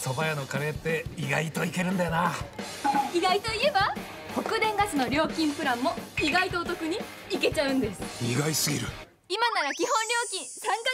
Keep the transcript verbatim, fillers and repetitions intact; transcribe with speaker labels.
Speaker 1: 蕎麦屋のカレーって意外といけるんだよな。
Speaker 2: 意外といえば北電ガスの料金プランも意外とお得にいけちゃうんです。
Speaker 1: 意外すぎる。
Speaker 2: 今なら基本料金さんか